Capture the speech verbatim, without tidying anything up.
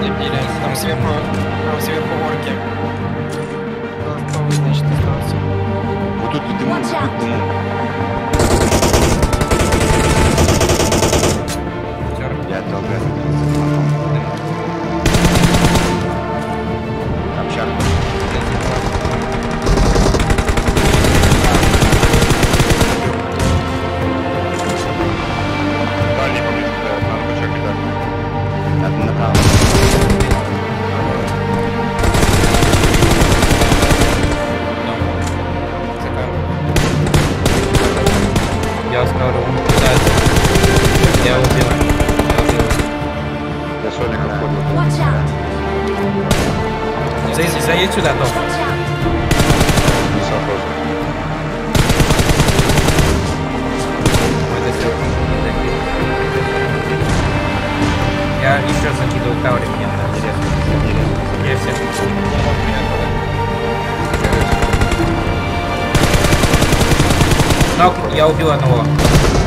добили. Там сверху, там сверху орки. Должен, значит, остался. Вот тут дыму, вот тут дыму. Я долго общак. Дальний поближе, да, надо почекать, да. Надо направо. Я скажу, пытается. Я убил. Я убил. Я Соника входил. Заедь, заедь сюда, Том. Не совпал. Я еще закидываю каври, мне интересно. Интересно. Нок, я убил одного.